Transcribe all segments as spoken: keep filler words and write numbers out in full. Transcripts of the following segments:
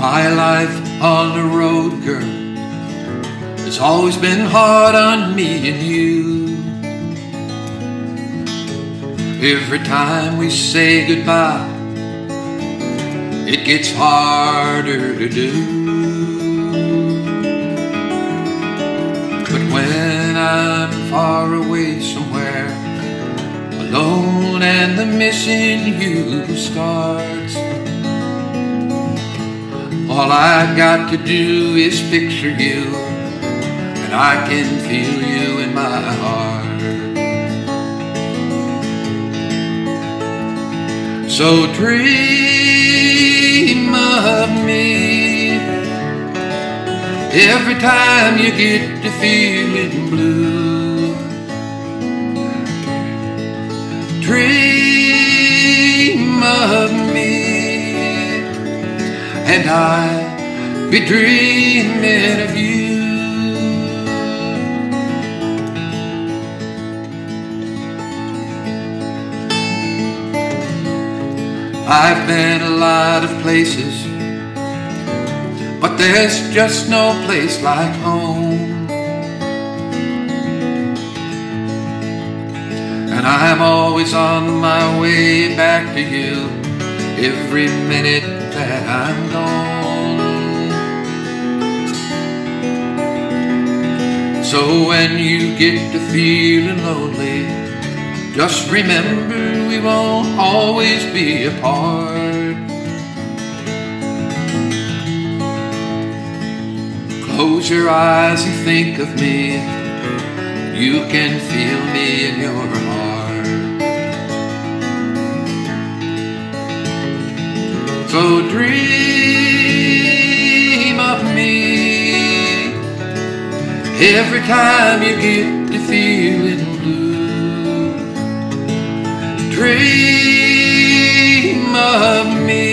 My life on the road, girl, it's always been hard on me and you. Every time we say goodbye, it gets harder to do. But when I'm far away somewhere, alone and the missing you starts, all I got to do is picture you, and I can feel you in my heart. So dream of me every time you get to feeling blue. Dream of me, and I'll be dreaming of you. I've been a lot of places, but there's just no place like home. And I'm always on my way back to you every minute that I'm gone. So when you get to feeling lonely, just remember we won't always be apart. Close your eyes and think of me. You can feel me in your heart. So dream of me every time you get to feeling blue. Dream of me,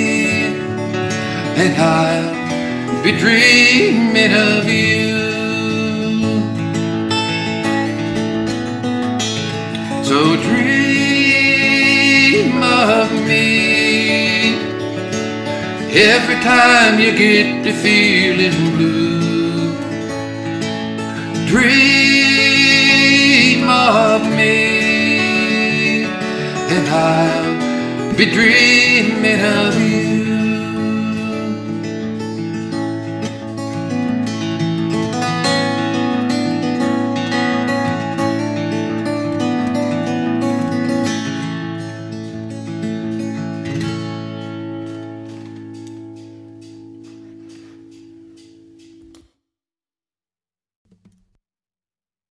and I'll be dreaming of you. So dream of me every time you get to feeling blue. Dream of me, and I'll be dreaming of you.